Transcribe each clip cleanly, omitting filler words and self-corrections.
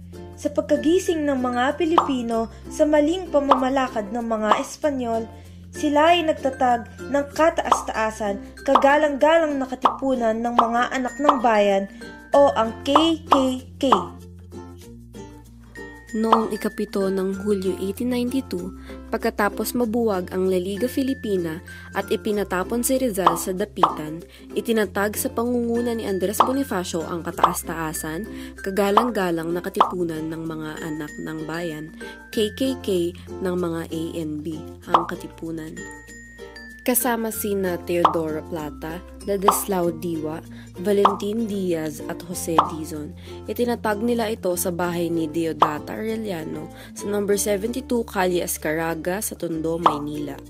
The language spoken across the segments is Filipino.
Sa pagkagising ng mga Pilipino sa maling pamamalakad ng mga Espanyol, sila ay nagtatag ng kataas-taasan, kagalang-galang na katipunan ng mga anak ng bayan o ang KKK. Noong ika-7 ng Hulyo 1892, pagkatapos mabuwag ang La Liga Filipina at ipinatapon si Rizal sa dapitan, itinatag sa pangunguna ni Andres Bonifacio ang kataas-taasan, kagalang-galang na katipunan ng mga anak ng bayan, KKK ng mga ANB, ang katipunan. Kasama sina Teodoro Plata, Ladislao Diwa, Valentin Diaz at Jose Dizon. Itinatag nila ito sa bahay ni Deodata Arellano sa number 72 Calle Escaraga sa Tondo, Maynila.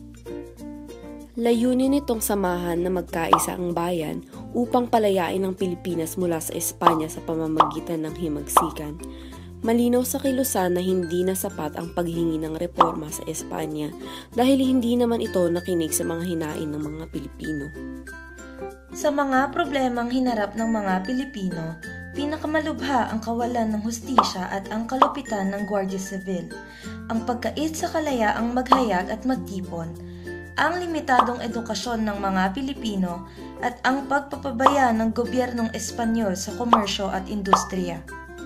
Layunin nitong samahan na magkaisa ang bayan upang palayain ang Pilipinas mula sa Espanya sa pamamagitan ng himagsikan. Malinaw sa kilusan na hindi na sapat ang paghingi ng reforma sa Espanya dahil hindi naman ito nakinig sa mga hinain ng mga Pilipino. Sa mga problemang hinarap ng mga Pilipino, pinakamalubha ang kawalan ng hustisya at ang kalupitan ng Guardia Civil, ang pagkait sa kalayaang maghayag at magtipon, ang limitadong edukasyon ng mga Pilipino at ang pagpapabaya ng gobyernong Espanyol sa komersyo at industriya.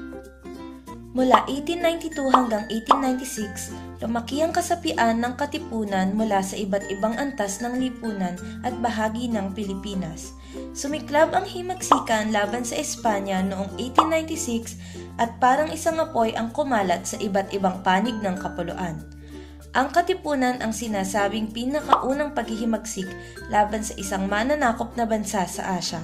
Mula 1892 hanggang 1896, lumaki ang kasapian ng katipunan mula sa iba't ibang antas ng lipunan at bahagi ng Pilipinas. Sumiklab ang himagsikan laban sa Espanya noong 1896 at parang isang apoy ang kumalat sa iba't ibang panig ng kapuluan. Ang katipunan ang sinasabing pinakaunang paghihimagsik laban sa isang mananakop na bansa sa Asya.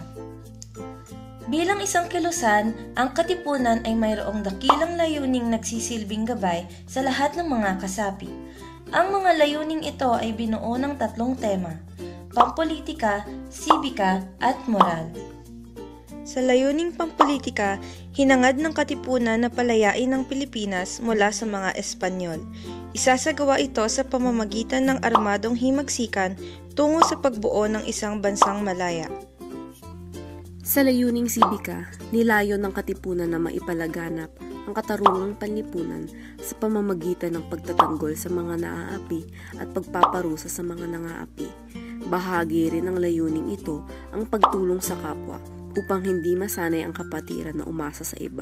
Bilang isang kilusan, ang katipunan ay mayroong dakilang layuning nagsisilbing gabay sa lahat ng mga kasapi. Ang mga layuning ito ay binuo ng 3 tema: pampolitika, sibika, at moral. Sa layuning pampolitika, hinangad ng katipunan na palayain ang Pilipinas mula sa mga Espanyol. Isasagawa ito sa pamamagitan ng armadong himagsikan tungo sa pagbuo ng isang bansang malaya. Sa layuning sibika, nilayon ng katipunan na maipalaganap ang katarungang panlipunan sa pamamagitan ng pagtatanggol sa mga naaapi at pagpaparusa sa mga nangaapi. Bahagi rin ng layuning ito ang pagtulong sa kapwa upang hindi masanay ang kapatiran na umasa sa iba.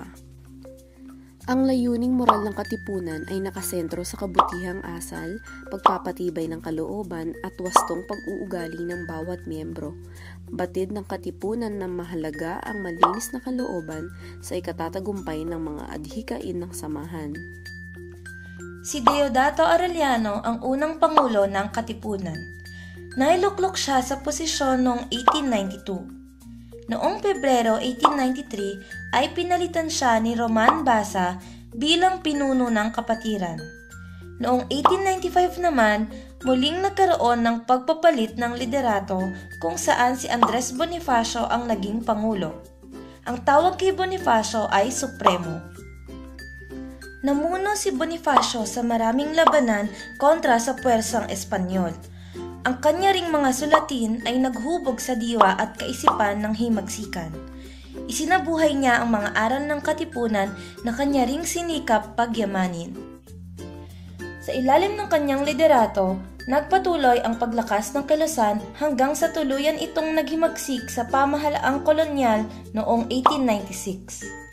Ang layuning moral ng katipunan ay nakasentro sa kabutihang asal, pagpapatibay ng kalooban at wastong pag-uugali ng bawat miyembro. Batid ng katipunan na mahalaga ang malinis na kalooban sa ikatatagumpay ng mga adhikain ng samahan. Si Deodato Arellano ang unang pangulo ng katipunan. Nailuklok siya sa posisyon noong 1892. Noong Pebrero 1893 ay pinalitan siya ni Roman Basa bilang pinuno ng kapatiran. Noong 1895 naman, muling nagkaroon ng pagpapalit ng liderato kung saan si Andres Bonifacio ang naging pangulo. Ang tawag kay Bonifacio ay Supremo. Namuno si Bonifacio sa maraming labanan kontra sa puwersang Espanyol. Ang kanya ring mga sulatin ay naghubog sa diwa at kaisipan ng himagsikan. Isinabuhay niya ang mga aral ng katipunan na kanya ring sinikap pagyamanin. Sa ilalim ng kanyang liderato, nagpatuloy ang paglakas ng kilusan hanggang sa tuluyan itong naghimagsik sa pamahalaang kolonyal noong 1896.